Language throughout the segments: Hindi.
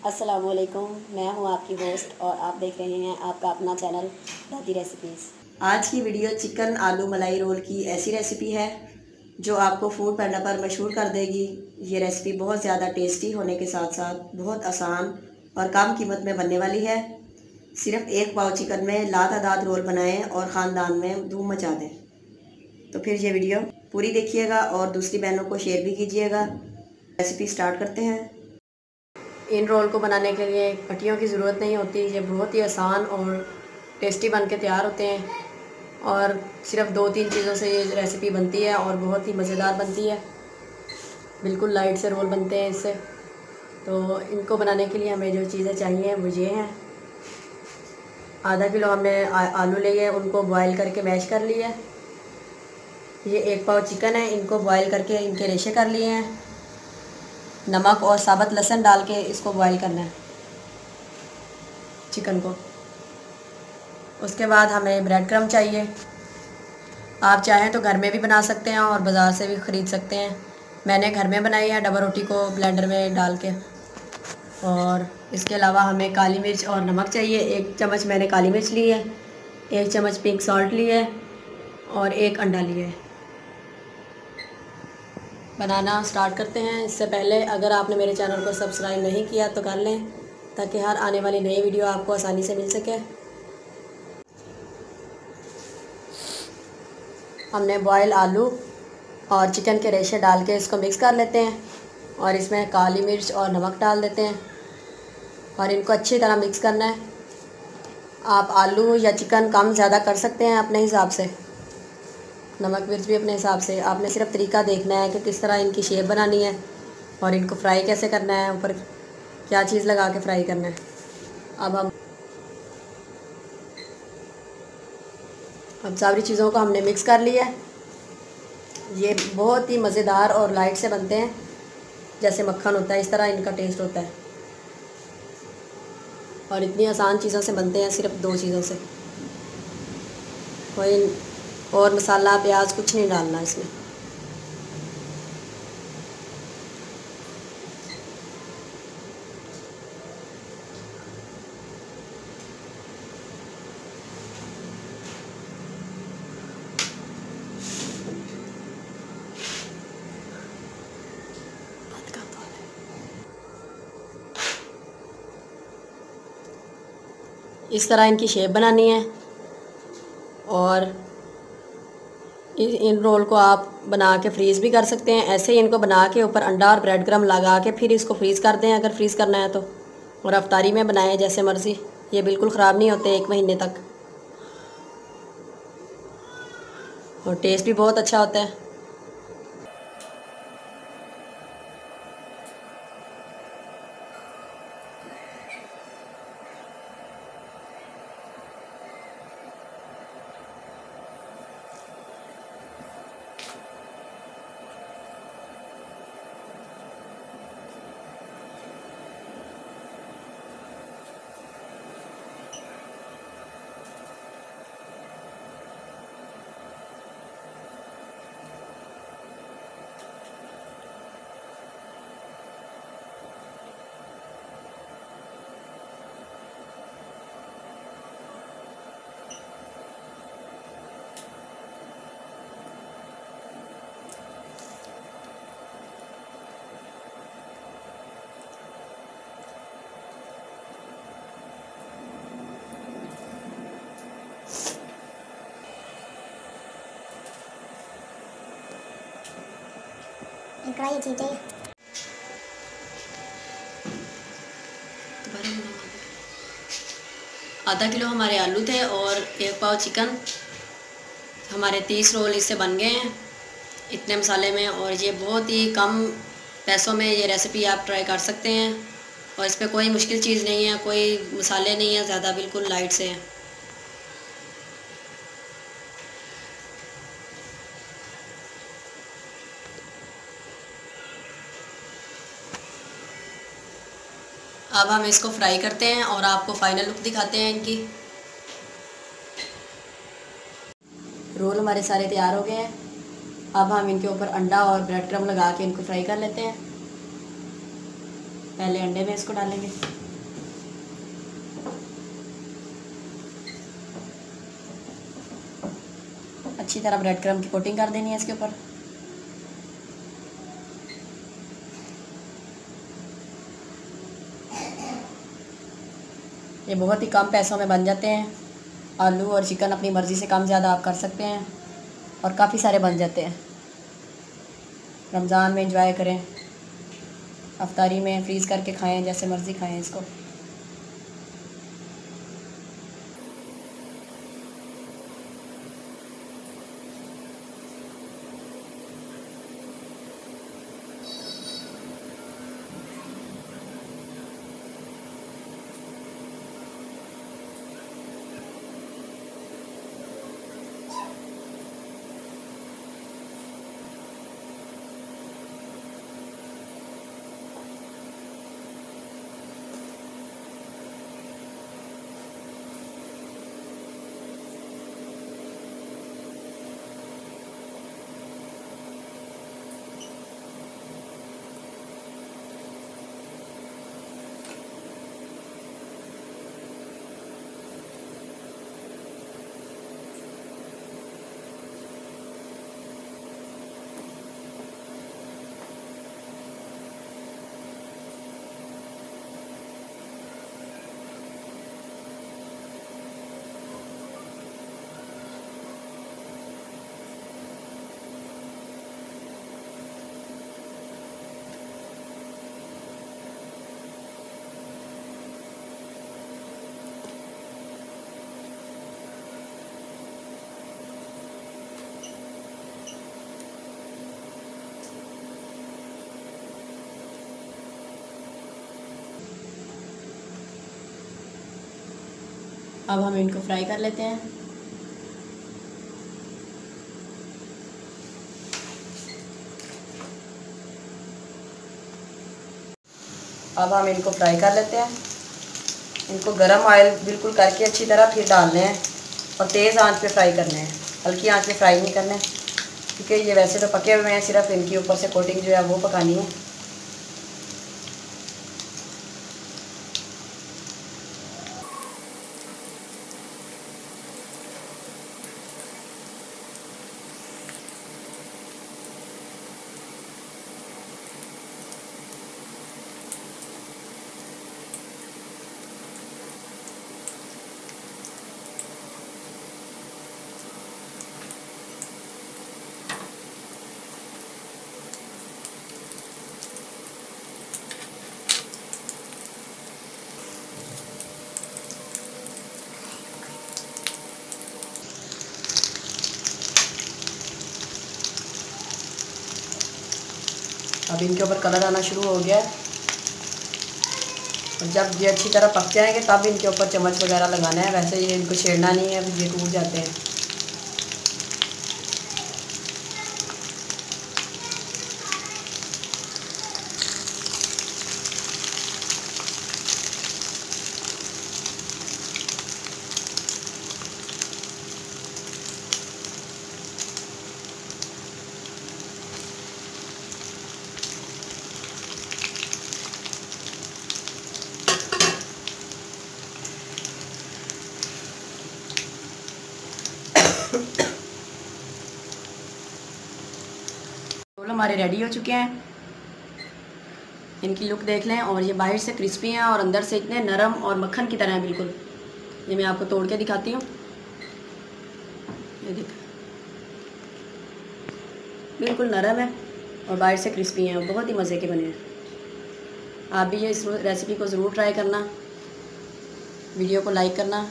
अस्सलामुअलैकुम, मैं हूं आपकी होस्ट और आप देख रहे हैं आपका अपना चैनल दादी रेसिपीज़। आज की वीडियो चिकन आलू मलाई रोल की ऐसी रेसिपी है जो आपको फूड पांडा पर मशहूर कर देगी। ये रेसिपी बहुत ज़्यादा टेस्टी होने के साथ साथ बहुत आसान और कम कीमत में बनने वाली है। सिर्फ एक पाव चिकन में लातादाद रोल बनाएं और ख़ानदान में धूम मचा दें। तो फिर ये वीडियो पूरी देखिएगा और दूसरी बहनों को शेयर भी कीजिएगा। रेसिपी स्टार्ट करते हैं। इन रोल को बनाने के लिए पट्टियों की ज़रूरत नहीं होती। ये बहुत ही आसान और टेस्टी बन के तैयार होते हैं और सिर्फ 2-3 चीज़ों से ये रेसिपी बनती है और बहुत ही मज़ेदार बनती है। बिल्कुल लाइट से रोल बनते हैं इससे। तो इनको बनाने के लिए हमें जो चीज़ें चाहिए वो ये हैं। आधा किलो हमने आलू लिए, उनको बॉयल करके मैश कर लिया है। ये 1 पाव चिकन है, इनको बॉयल करके इनके रेशे कर लिए हैं। नमक और साबुत लहसुन डाल के इसको बॉईल करना है चिकन को। उसके बाद हमें ब्रेड क्रम्ब चाहिए। आप चाहें तो घर में भी बना सकते हैं और बाज़ार से भी ख़रीद सकते हैं। मैंने घर में बनाई है डबल रोटी को ब्लेंडर में डाल के। और इसके अलावा हमें काली मिर्च और नमक चाहिए। 1 चम्मच मैंने काली मिर्च ली है, 1 चम्मच पिंक सॉल्ट ली है और 1 अंडा लिया है। बनाना स्टार्ट करते हैं। इससे पहले अगर आपने मेरे चैनल को सब्सक्राइब नहीं किया तो कर लें ताकि हर आने वाली नई वीडियो आपको आसानी से मिल सके। हमने बॉयल आलू और चिकन के रेशे डाल के इसको मिक्स कर लेते हैं और इसमें काली मिर्च और नमक डाल देते हैं और इनको अच्छी तरह मिक्स करना है। आप आलू या चिकन कम ज़्यादा कर सकते हैं अपने हिसाब से, नमक मिर्च भी अपने हिसाब से। आपने सिर्फ तरीका देखना है कि किस तरह इनकी शेप बनानी है और इनको फ्राई कैसे करना है, ऊपर क्या चीज़ लगा के फ्राई करना है। अब सारी चीज़ों को हमने मिक्स कर लिया है। ये बहुत ही मज़ेदार और लाइट से बनते हैं, जैसे मक्खन होता है इस तरह इनका टेस्ट होता है और इतनी आसान चीज़ों से बनते हैं, सिर्फ 2 चीज़ों से। कोई और मसाला प्याज कुछ नहीं डालना इसमें। इस तरह इनकी शेप बनानी है और इन रोल को आप बना के फ्रीज़ भी कर सकते हैं। ऐसे ही इनको बना के ऊपर अंडा और ब्रेड क्रम्ब लगा के फिर इसको फ्रीज़ कर दें अगर फ्रीज़ करना है तो। और अफ्तारी में बनाएं जैसे मर्ज़ी, ये बिल्कुल ख़राब नहीं होते 1 महीने तक और टेस्ट भी बहुत अच्छा होता है। कढ़ाई अच्छी चाहिए। आधा किलो हमारे आलू थे और 1 पाव चिकन। हमारे 30 रोल इससे बन गए हैं इतने मसाले में। और ये बहुत ही कम पैसों में ये रेसिपी आप ट्राई कर सकते हैं और इसमें कोई मुश्किल चीज़ नहीं है, कोई मसाले नहीं है ज़्यादा, बिल्कुल लाइट से है। अब हम इसको फ्राई करते हैं और आपको फाइनल लुक दिखाते हैं इनकी। रोल हमारे सारे तैयार हो गए हैं। अब हम इनके ऊपर अंडा और ब्रेड क्रम्ब लगा के इनको फ्राई कर लेते हैं। पहले अंडे में इसको डालेंगे। अच्छी तरह ब्रेड क्रम्ब की कोटिंग कर देनी है इसके ऊपर। ये बहुत ही कम पैसों में बन जाते हैं। आलू और चिकन अपनी मर्ज़ी से कम ज़्यादा आप कर सकते हैं और काफ़ी सारे बन जाते हैं। रमज़ान में एंजॉय करें, अफ्तारी में फ्रीज़ करके खाएं, जैसे मर्ज़ी खाएं इसको। अब हम इनको फ्राई कर लेते हैं। अब हम इनको फ्राई कर लेते हैं। इनको गरम ऑयल बिल्कुल करके अच्छी तरह फिर डालने हैं और तेज़ आंच पे फ्राई करने हैं, हल्की आंच पे फ्राई नहीं करने, क्योंकि ये वैसे तो पके हुए हैं, सिर्फ इनके ऊपर से कोटिंग जो है वो पकानी है। अब इनके ऊपर कलर आना शुरू हो गया है और जब ये अच्छी तरह पक जाएंगे तब इनके ऊपर चम्मच वगैरह लगाना है, वैसे ये इनको छेड़ना नहीं है, ये टूट जाते हैं। रोल हमारे रेडी हो चुके हैं। इनकी लुक देख लें, और ये बाहर से क्रिस्पी हैं और अंदर से इतने नरम और मक्खन की तरह हैं बिल्कुल। ये मैं आपको तोड़ के दिखाती हूँ, ये देखें, बिल्कुल नरम है और बाहर से क्रिस्पी हैं और बहुत ही मज़े के बने हैं। आप भी ये इस रेसिपी को ज़रूर ट्राई करना, वीडियो को लाइक करना।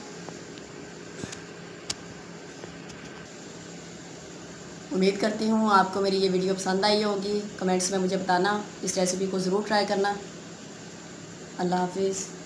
उम्मीद करती हूँ आपको मेरी ये वीडियो पसंद आई होगी। कमेंट्स में मुझे बताना, इस रेसिपी को ज़रूर ट्राई करना। अल्लाह हाफिज़।